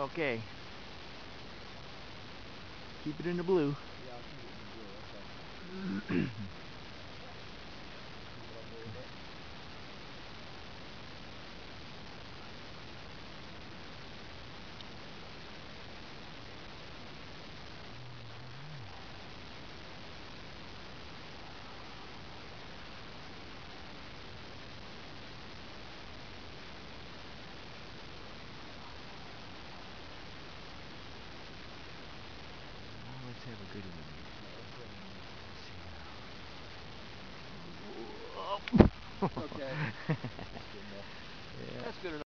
Okay. Keep it in the blue. Yeah, I'll keep it in the blue. Okay. Keep it up a little bit. Let's have a good one. Yeah, let's go. Okay. That's good enough. Yeah. That's good enough.